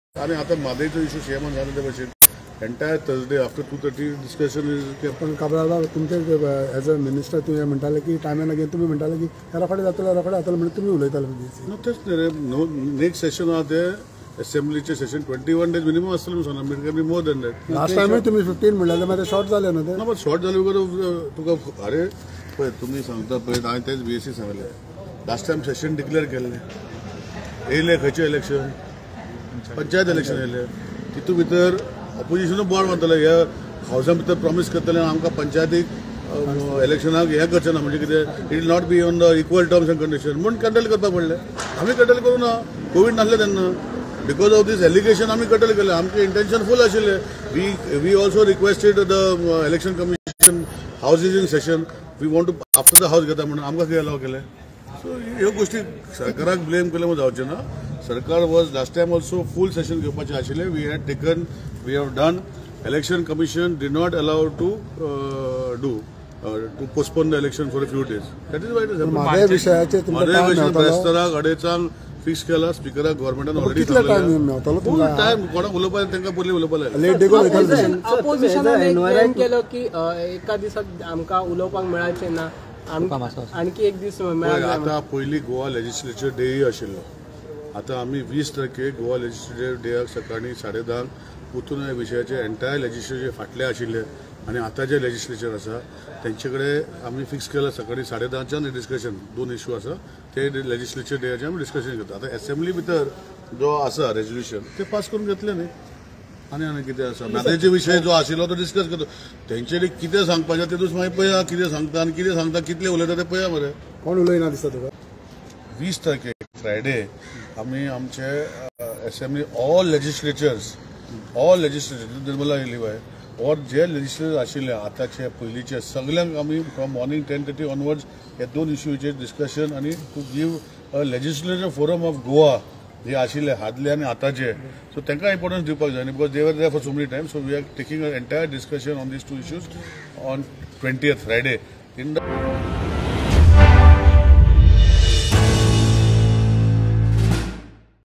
आणि आता म्हादयचो इशू शेमान झाला त्या भाशेन entire Thursday after 2:30 discussion is पण काबराला तुमचे एज अ मिनिस्टर तुम्ही म्हणटाले की टायमान अगेन तुम्ही म्हणटाले की रोखडे जातले म्हणजे तुम्ही उलयताले नो तेच रे नो नेक्स्ट सेशन आहा ते असेंब्लीचे सेशन 21 डेज मिनिमम आसतलें म्हणून सांगना it can be more than that last time तुम्ही 15 म्हणलेले मागीर शॉर्ट जाले ना ते ना बट शॉर्ट जाले बिकॉज तुका अरे पळय तुम्ही सांगता पळय हांवें तेच बीएससी सांगलें लास्ट टायम सेशन डिक्लेअर केल्लें येयले खंयचें इलेक्शन पंचायत इलेक्शन येयलें तितू भितर ऑपोजिशन बोर्ड मारतले ह्या हावसा भितर प्रॉमिस करतले आमकां पंचायतीक इलेक्शनाक हें करचें ना म्हणजे कितें it will not be on the equal terms and condition म्हणून कॅन्सल करपाक पडलें आमी कॅन्सल करूं ना कोवीड नासलें तेन्ना बिकॉज ऑफ दीस एलिगेशन आमी कॅन्सल केलें आमचें इंटेंशन फूल आशिल्लें we also requested the election commission housing session we want to after the house घेता म्हणून आमकां कितें अलाव केलें सो ह्यो गोष्टी सरकाराक ब्लेम केले म्हणून जावचें ना सरकार was last time also full session घेवपाचें आशिल्लें we have done election commission did not allow to to postpone the election for a few days that is why it is विशयाचे बेस्ताराक अडेचांक फिक्स केला स्पिकराक गव्हर्मेंटान ऑलरेडी फूल टायम कोणाक उलोवपाक तांकां पयलीं उलोवपाक ऑपोजिशनान केलो की एका दिसाक आमकां उलोवपाक मेळचें ना आणखी एक दीस आता पयलीं गोवा लेजिस्लेचर डेय आशिल्लो आता आमी 20 तारखेक गोवा लेजिस्लेचर डेयाक सकाळीं 10:30 उठून ह्या विशयाचे एंटायर लेजिस्लेचर फाटले आशिल्ले आनी आतां जे लेजिस्लेचर आसा तेंचे कडेन आमी फिक्स केला सकाळीं 10:30च्यान डिस्कशन 2 इश्यू आसा ते लेजिस्लेचर डेयाचें आमी डिस्कशन करता आतां असेंब्ली भितर जो आसा रेजोल्युशन ते पास करून घेतले न्ही आनी कितें आसा म्हादयचे विशय जो आशिल्लो तो डिस्कस करता तेंच्यांनी कितें सांगपाचें ते दीस मागीर पळया कितें सांगता आनी कितें सांगता कितले उलयता ते पळया मरे कोण उलयना दिसता तुका 20 तारखेक फ्रायडे आमी आमचे असेंब्ली ऑल लेजिस्लेचर्स निर्मला येयली बाय और जे लेजिस्लेचर आशिल्ले आतांचे पयलींचे सगळ्यांक आमी फ्रॉम मॉर्निंग 10:30 ऑनवर्ड्स हे 2 इश्यूचेर डिस्कशन आनी to give a legislature forum of Goa जे आशिल्ले आदले आनी आतांचे सो तांकां इम्पॉर्टन्स दिवपाक जाय because they were there for so many time so we are taking a entire discussion on this 2 issues on 20th Friday in the